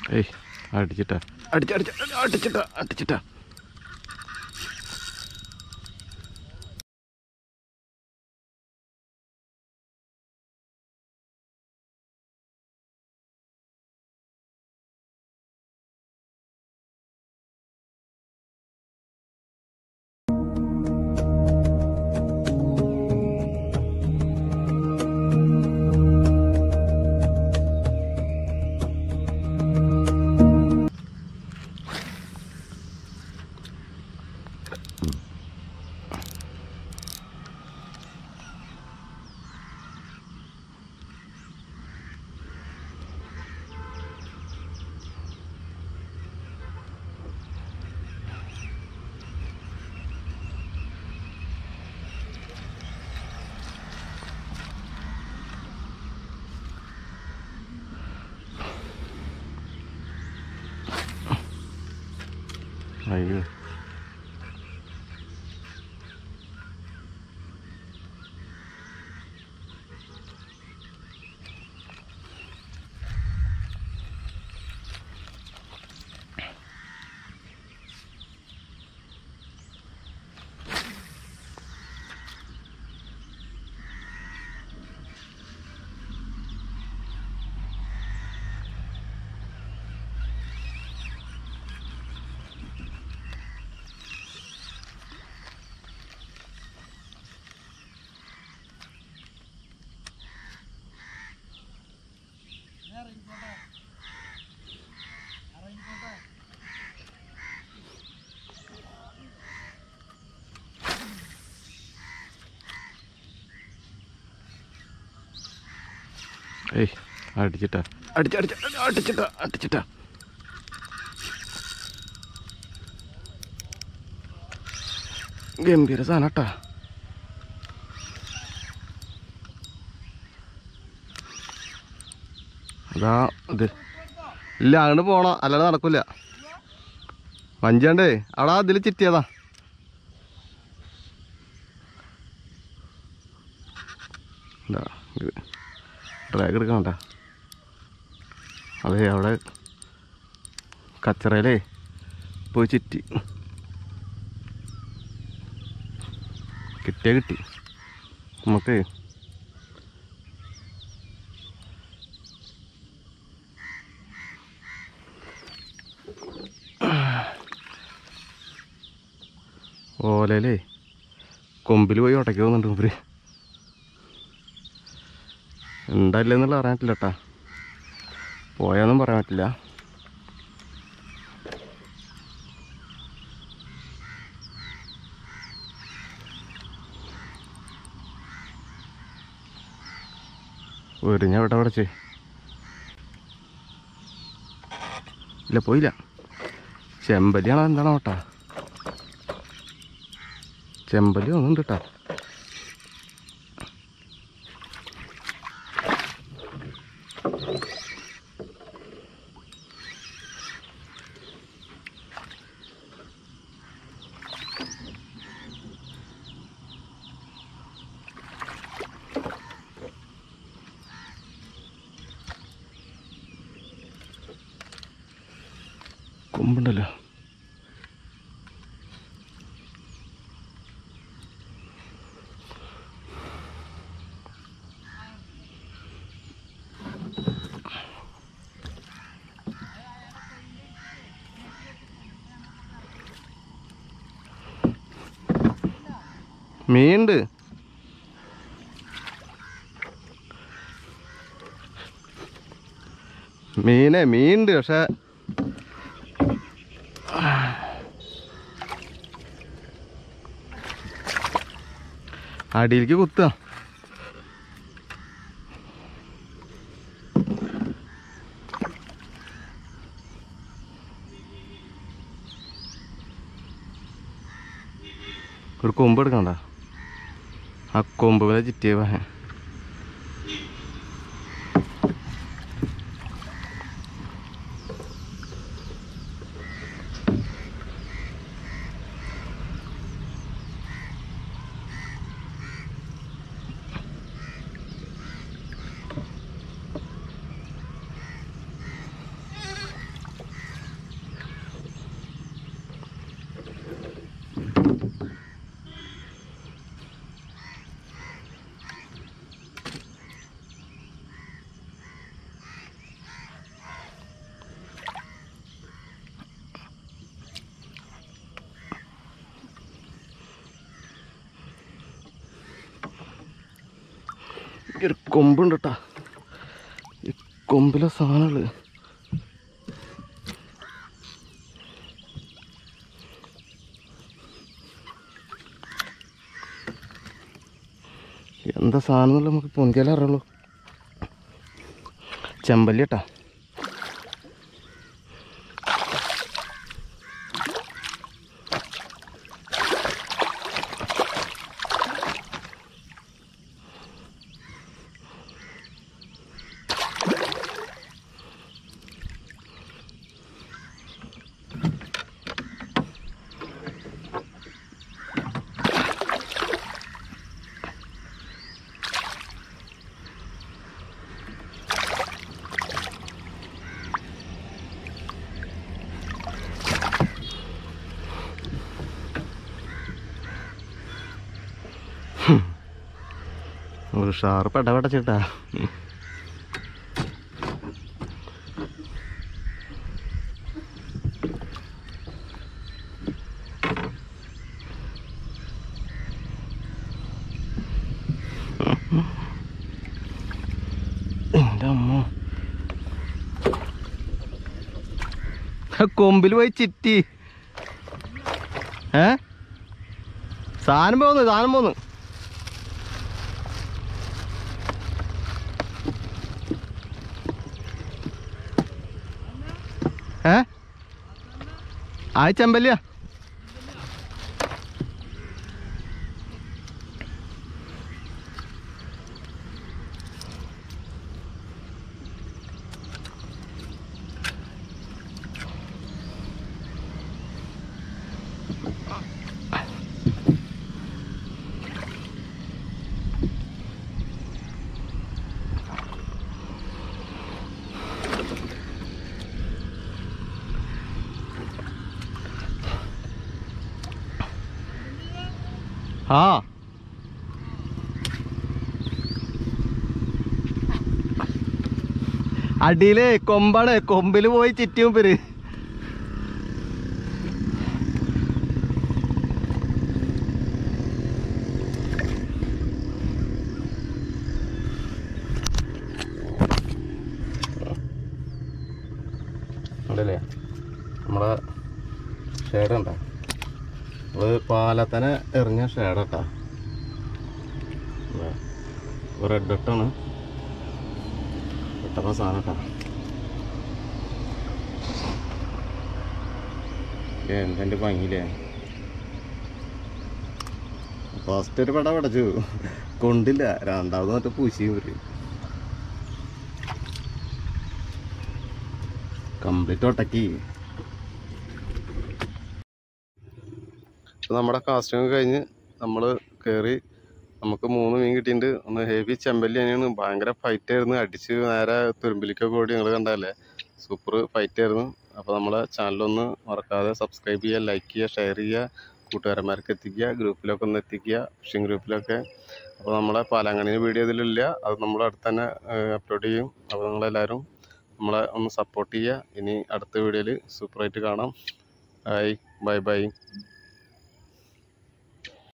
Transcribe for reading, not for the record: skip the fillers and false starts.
ഏയ് അടിച്ചിട്ടാ അടിച്ചിട്ടാ അയ്യോ ഏയ് അടിച്ചിട്ടാ ഗംഭീര സാധനം കേട്ടാ. അതാ ഇത് ഇല്ല അങ്ങോട്ട് പോണോ അല്ലാതെ നടക്കൂല. വഞ്ചാണ്ടേ അവിടെ അതിൽ ചിറ്റിയതാ. എന്താ ഡ്രാഗ് എടുക്കണ്ട. അതെ അവിടെ കച്ചറയിലേ പോയി ചിറ്റി കിട്ടി നമുക്ക്. ഓലയിലേ കൊമ്പിൽ പോയി ഉടക്കി പോകുന്നുണ്ട് മൂപ്പര്. ഉണ്ടായില്ലെന്നുള്ള പറയാൻ പറ്റില്ല കേട്ടാ. പോയാന്നും പറയാൻ പറ്റില്ല. ഞാൻ ഇവിടെ വിടച്ചേ ഇല്ല പോയില്ല. ചെമ്പലിയാണോ എന്താണോ കേട്ടാ. ചെമ്പലി ഒന്നുണ്ട് കേട്ടാ. കൊമ്പുണ്ടല്ലോ. മീനുണ്ട്. മീനുണ്ട് പക്ഷെ അടിയിലേക്ക് കുത്തുക. ഒരു കൊമ്പ് എടുക്കണ്ട. ആ കൊമ്പ് വരെ ചിറ്റിയ ഒരു കൊമ്പുണ്ട് കേട്ടാ. ഈ കൊമ്പിലെ സാധനങ്ങൾ എന്താ സാധനം എന്നുള്ള നമുക്ക് പൊന്തിയാലേ അറിയുള്ളൂ. ചെമ്പല്ലി കേട്ടാ. ഒരു ഷാർപ്പ് ഇടപെടച്ചിട്ടാ. എൻ്റെ അമ്മ കൊമ്പിൽ പോയി ചിറ്റി. സാധനം പോന്ന് ആ ചെമ്പല്ലിയാ. ആ അടിയില് കൊമ്പാണ്. കൊമ്പില് പോയി ചിറ്റിയും പേര്. ഉണ്ടല്ലേ നമ്മളെ ഷേഡുണ്ടോ? അത് പാലത്തനെ എറിഞ്ഞ ഷേഡാട്ടാ. റെഡ് ഇട്ടാണ് ഇട്ടപ്പോ സാധനം കേട്ടാ. എന്തെൻ്റെ ഭംഗിയില്ലേ. ഫസ്റ്റ് ഒരു പട പടച്ചു കൊണ്ടില്ല. രണ്ടാമത് മറ്റേ പൂശിയും വരും. കംപ്ലീറ്റ് ഒട്ടക്കി. നമ്മുടെ കാസ്റ്റിംഗ് കഴിഞ്ഞ് നമ്മൾ കയറി. നമുക്ക് 3 മീൻ കിട്ടിയിട്ടുണ്ട്. ഒന്ന് ഹെവി ചെമ്പല്ലി തന്നെയാണ്. ഭയങ്കര ഫൈറ്റ് ആയിരുന്നു. അടിച്ച് നേരെ തുരുമ്പിലേക്കൊക്കെ ഓടി. നിങ്ങൾ കണ്ടല്ലേ, സൂപ്പർ ഫൈറ്റ് ആയിരുന്നു. അപ്പോൾ നമ്മളെ ചാനലൊന്ന് മറക്കാതെ സബ്സ്ക്രൈബ് ചെയ്യുക, ലൈക്ക് ചെയ്യുക, ഷെയർ ചെയ്യുക, കൂട്ടുകാരന്മാർക്ക് എത്തിക്കുക, ഗ്രൂപ്പിലൊക്കെ ഒന്ന് എത്തിക്കുക, ഫിഷിംഗ് ഗ്രൂപ്പിലൊക്കെ. അപ്പോൾ നമ്മളെ പാലാങ്കണ്ണി വീഡിയോ ഇതിലില്ല, അത് നമ്മൾ അടുത്ത് തന്നെ അപ്ലോഡ് ചെയ്യും. അപ്പോൾ നിങ്ങളെല്ലാവരും നമ്മളെ ഒന്ന് സപ്പോർട്ട് ചെയ്യുക. ഇനി അടുത്ത വീഡിയോയിൽ സൂപ്പറായിട്ട് കാണാം. Bye by.